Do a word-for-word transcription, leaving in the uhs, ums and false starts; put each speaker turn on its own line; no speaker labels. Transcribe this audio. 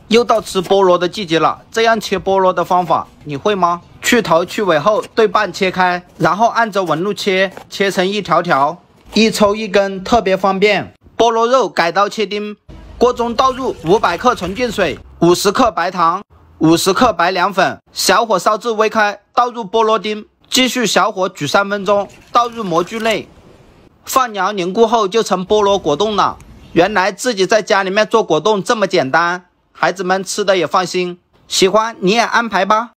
又到吃菠萝的季节了，这样切菠萝的方法你会吗？去头去尾后对半切开，然后按着纹路切，切成一条条，一抽一根，特别方便。菠萝肉改刀切丁，锅中倒入五百克纯净水，五十克白糖，五十克白凉粉，小火烧至微开，倒入菠萝丁，继续小火煮三分钟，倒入模具内，放凉凝固后就成菠萝果冻了。原来自己在家里面做果冻这么简单，孩子们吃的也放心。喜欢你也安排吧。